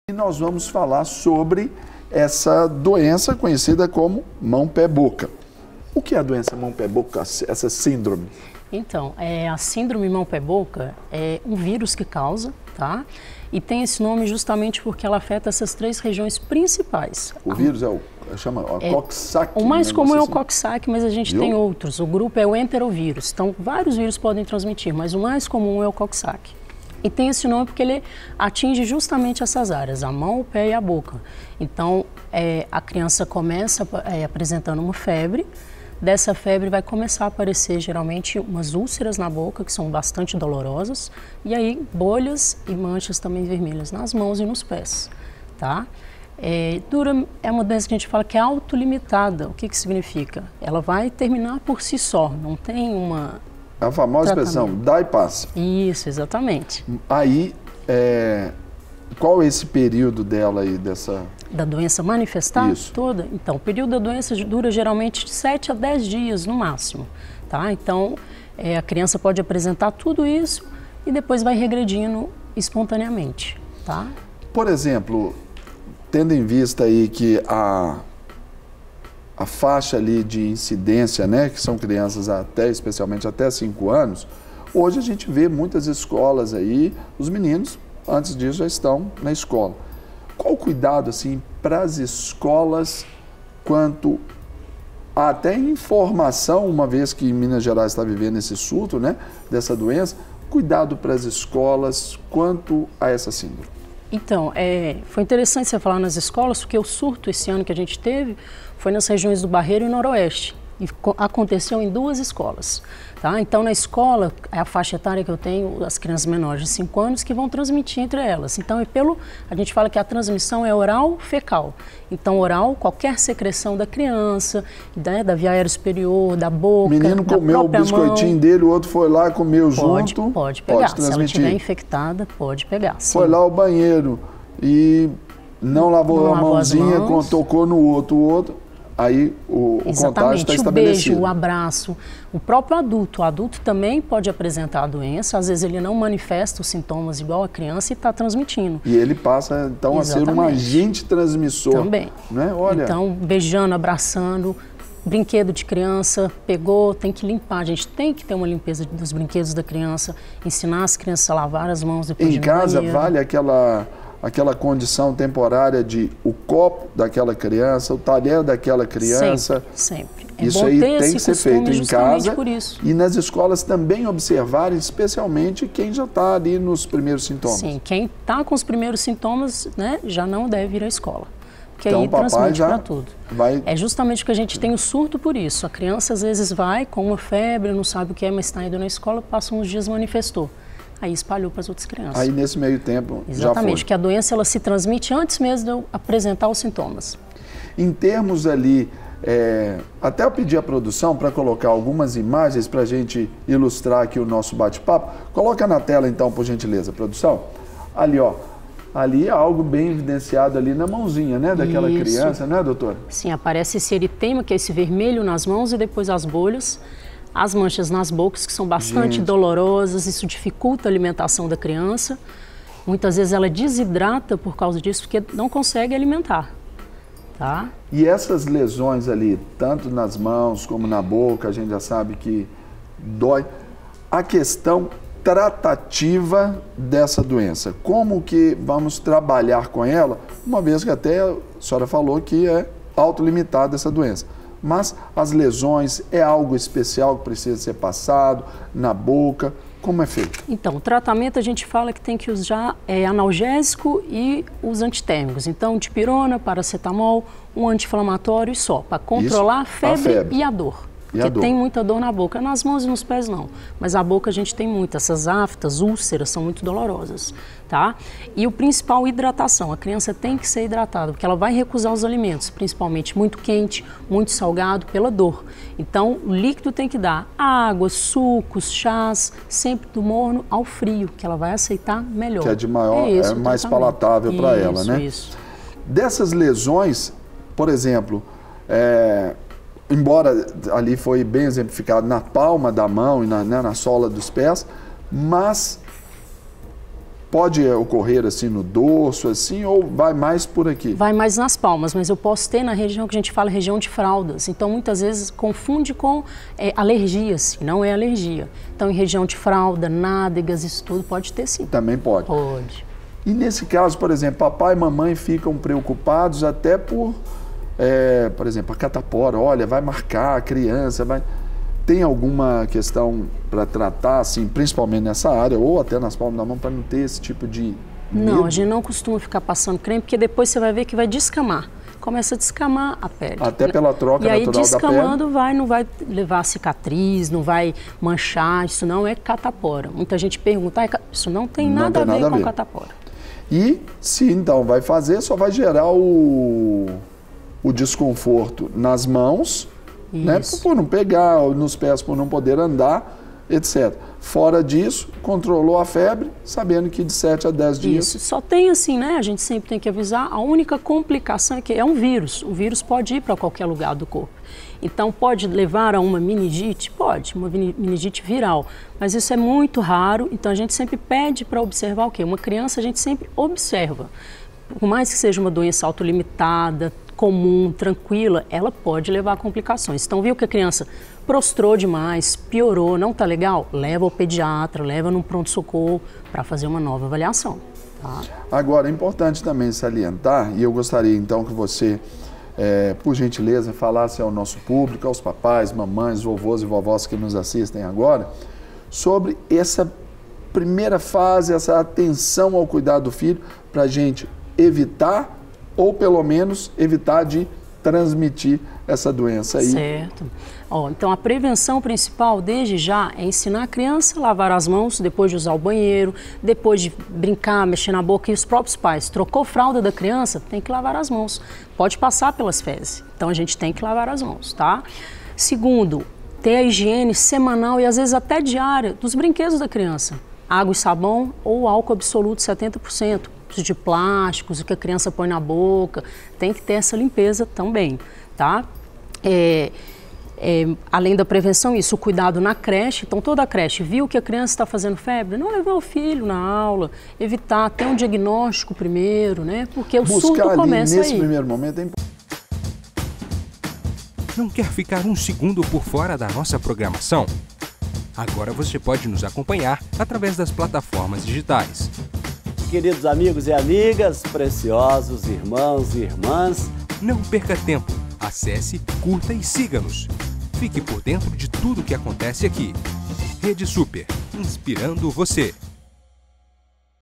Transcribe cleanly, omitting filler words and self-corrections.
E nós vamos falar sobre essa doença conhecida como mão-pé-boca. O que é a doença mão-pé-boca, essa síndrome? Então, a síndrome mão-pé-boca é um vírus que causa, tá? E tem esse nome justamente porque ela afeta essas três regiões principais. O vírus chama Coxsackie. O mais comum é o assim. Coxsackie, mas a gente tem outros. O grupo é o enterovírus. Então, vários vírus podem transmitir, mas o mais comum é o Coxsackie. E tem esse nome porque ele atinge justamente essas áreas, a mão, o pé e a boca. Então, a criança começa apresentando uma febre. Dessa febre vai começar a aparecer geralmente umas úlceras na boca, que são bastante dolorosas, e aí bolhas e manchas também vermelhas nas mãos e nos pés, tá? É uma doença que a gente fala que é autolimitada. O que significa? Ela vai terminar por si só, não tem uma... A famosa expressão, dá e passa. Isso, exatamente. Aí, qual é esse período dela aí, da doença manifestar? Isso. Toda? Então, o período da doença dura geralmente de 7 a 10 dias no máximo, tá? Então, a criança pode apresentar tudo isso e depois vai regredindo espontaneamente, tá? Por exemplo, tendo em vista aí que a faixa ali de incidência, né, que são crianças especialmente até 5 anos, hoje a gente vê muitas escolas aí, os meninos, antes disso, já estão na escola. Qual o cuidado, assim, para as escolas quanto a até informação, uma vez que Minas Gerais está vivendo esse surto, né, dessa doença, cuidado para as escolas quanto a essa síndrome? Então, foi interessante você falar nas escolas, porque o surto esse ano que a gente teve foi nas regiões do Barreiro e Noroeste. E aconteceu em 2 escolas, tá? Então, na escola, é a faixa etária que eu tenho, as crianças menores de 5 anos, que vão transmitir entre elas. Então, a gente fala que a transmissão é oral-fecal. Então, oral, qualquer secreção da criança, né, da via aérea superior, da boca, o menino da comeu o biscoitinho mão. dele, o outro foi lá, comeu junto, pode pegar. Pode transmitir. Se ela estiver infectada, pode pegar. Sim. Foi lá ao banheiro e não lavou a mãozinha, tocou no outro, aí o contágio está estabelecido. O beijo, o abraço, o próprio adulto. O adulto também pode apresentar a doença, às vezes ele não manifesta os sintomas igual a criança e está transmitindo. E ele passa, então, a ser um agente transmissor. Também. Né? Olha. Então, beijando, abraçando, brinquedo de criança, pegou, tem que limpar. A gente tem que ter uma limpeza dos brinquedos da criança, ensinar as crianças a lavar as mãos depois de ir no banheiro. Em casa, vale aquela condição temporária de o copo daquela criança, o talher daquela criança. Sempre. Isso aí tem que ser feito em casa e nas escolas também observar, especialmente quem já está ali nos primeiros sintomas. Sim, quem está com os primeiros sintomas, né, já não deve ir à escola. Porque então, aí transmite para tudo. Vai... É justamente que a gente tem o surto por isso. A criança às vezes vai com uma febre, não sabe o que é, mas está indo na escola, passa uns dias manifestou. Aí espalhou para as outras crianças. Aí nesse meio tempo exatamente, já foi. Porque a doença ela se transmite antes mesmo de eu apresentar os sintomas. Em termos ali, até eu pedi à produção para colocar algumas imagens para a gente ilustrar aqui o nosso bate-papo. Coloca na tela então, por gentileza, produção. Ali, ó. Ali é algo bem evidenciado ali na mãozinha, né, daquela criança, né, doutora? Sim, aparece esse eritema, que é esse vermelho nas mãos e depois as bolhas. As manchas nas bocas, que são bastante dolorosas, isso dificulta a alimentação da criança. Muitas vezes ela desidrata por causa disso, porque não consegue alimentar, tá? E essas lesões ali, tanto nas mãos como na boca, a gente já sabe que dói. A questão tratativa dessa doença, como que vamos trabalhar com ela, uma vez que até a senhora falou que é autolimitada essa doença. Mas as lesões é algo especial que precisa ser passado na boca, como é feito? Então, o tratamento a gente fala que tem que usar analgésico e os antitérmicos. Então, dipirona, paracetamol, um anti-inflamatório e só, para controlar a febre e a dor. Porque tem muita dor na boca, nas mãos e nos pés não, mas a boca a gente tem muito, essas aftas, úlceras são muito dolorosas, tá? E o principal, hidratação, a criança tem que ser hidratada, porque ela vai recusar os alimentos, principalmente muito quente, muito salgado, pela dor. Então, o líquido tem que dar água, sucos, chás, sempre do morno ao frio, que ela vai aceitar melhor. Que é de maior, é mais palatável para ela, né? Isso. Dessas lesões, por exemplo, embora ali foi bem exemplificado na palma da mão e na sola dos pés, mas pode ocorrer assim no dorso, assim, ou vai mais por aqui? Vai mais nas palmas, mas eu posso ter na região que a gente fala região de fraldas. Então, muitas vezes confunde com alergias, não é alergia. Então, em região de fralda, nádegas, isso tudo pode ter sim. Também pode? Pode. E nesse caso, por exemplo, papai e mamãe ficam preocupados até por exemplo, a catapora, olha, vai marcar a criança, vai... Tem alguma questão para tratar, assim, principalmente nessa área, ou até nas palmas da mão, para não ter esse tipo de medo? Não, a gente não costuma ficar passando creme, porque depois você vai ver que vai descamar. Começa a descamar a pele. Até pela troca natural da pele. E aí descamando não vai levar cicatriz, não vai manchar, isso não é catapora. Muita gente pergunta, isso não tem nada a ver com catapora. E se então vai fazer, só vai gerar o desconforto nas mãos, né, por não pegar, nos pés por não poder andar, etc. Fora disso, controlou a febre, sabendo que de 7 a 10 dias... Isso, só tem assim, né, a gente sempre tem que avisar, a única complicação é que é um vírus. O vírus pode ir para qualquer lugar do corpo. Então, pode levar a uma meningite? Pode, uma meningite viral. Mas isso é muito raro, então a gente sempre pede para observar o quê? Uma criança a gente sempre observa. Por mais que seja uma doença autolimitada, comum, tranquila, ela pode levar a complicações. Então, viu que a criança prostrou demais, piorou, não está legal? Leva ao pediatra, leva no pronto-socorro para fazer uma nova avaliação. Tá? Agora, é importante também salientar, e eu gostaria então que você, por gentileza, falasse ao nosso público, aos papais, mamães, vovôs e vovós que nos assistem agora, sobre essa primeira fase, essa atenção ao cuidado do filho, para a gente evitar ou pelo menos evitar de transmitir essa doença aí. Certo. Então a prevenção principal desde já é ensinar a criança a lavar as mãos depois de usar o banheiro, depois de brincar, mexer na boca, e os próprios pais. Trocou fralda da criança, tem que lavar as mãos. Pode passar pelas fezes, então a gente tem que lavar as mãos, tá? Segundo, ter a higiene semanal e às vezes até diária dos brinquedos da criança. Água e sabão ou álcool absoluto 70%. De plásticos, o que a criança põe na boca, tem que ter essa limpeza também, tá? Além da prevenção, isso, o cuidado na creche. Então, toda a creche viu que a criança está fazendo febre, não levar o filho na aula, evitar, ter um diagnóstico primeiro, né? Porque o surto começa aí. Nesse primeiro momento é importante. Não quer ficar um segundo por fora da nossa programação? Agora você pode nos acompanhar através das plataformas digitais. Queridos amigos e amigas, preciosos irmãos e irmãs, não perca tempo, acesse, curta e siga-nos. Fique por dentro de tudo o que acontece aqui. Rede Super, inspirando você.